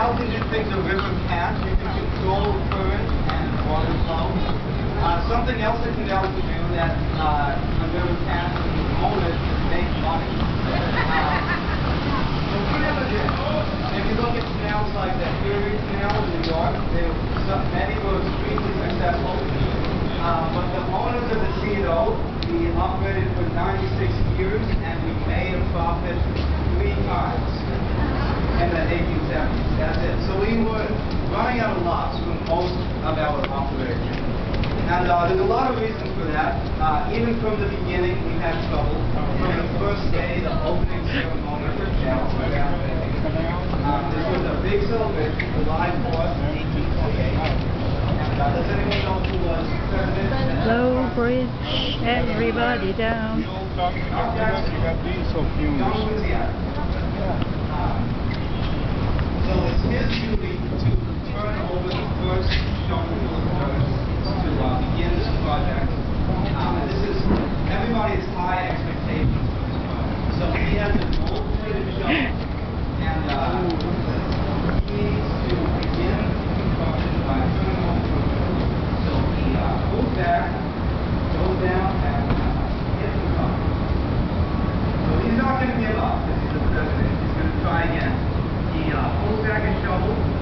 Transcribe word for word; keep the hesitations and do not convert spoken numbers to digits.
Canal can depicts a river path. You can control current and water flow. Uh, something else the canal can do that uh, a river path can own it is make money. Uh, so we never did. If you look at canals like the Erie Canal in New York, they were, some, many were extremely successful. Uh, but the owners of the C O, we operated for ninety-six years and we made a profit three times in the eighteen seventies. That's it. So we were running out of lots for most of our operation. And uh, there's a lot of reasons for that. Uh, even from the beginning, we had trouble. From the first day, the opening ceremony of the canal. Uh, this was a big celebration, July fourth, eighteen twenty-eight. And uh, does anyone know who was president? Low bridge, everybody down. So it's his duty to turn over the first shovel of earth to uh, begin this project. Um, and this is everybody's high expectations for this project. So he has a gold-plated shovel, and uh, he needs to begin construction by turning over the earth. So he uh, goes back, goes down, and uh, hits the top. So he's not going to give up because he's the president. He's going to try again. He uh, pulls back his shovel,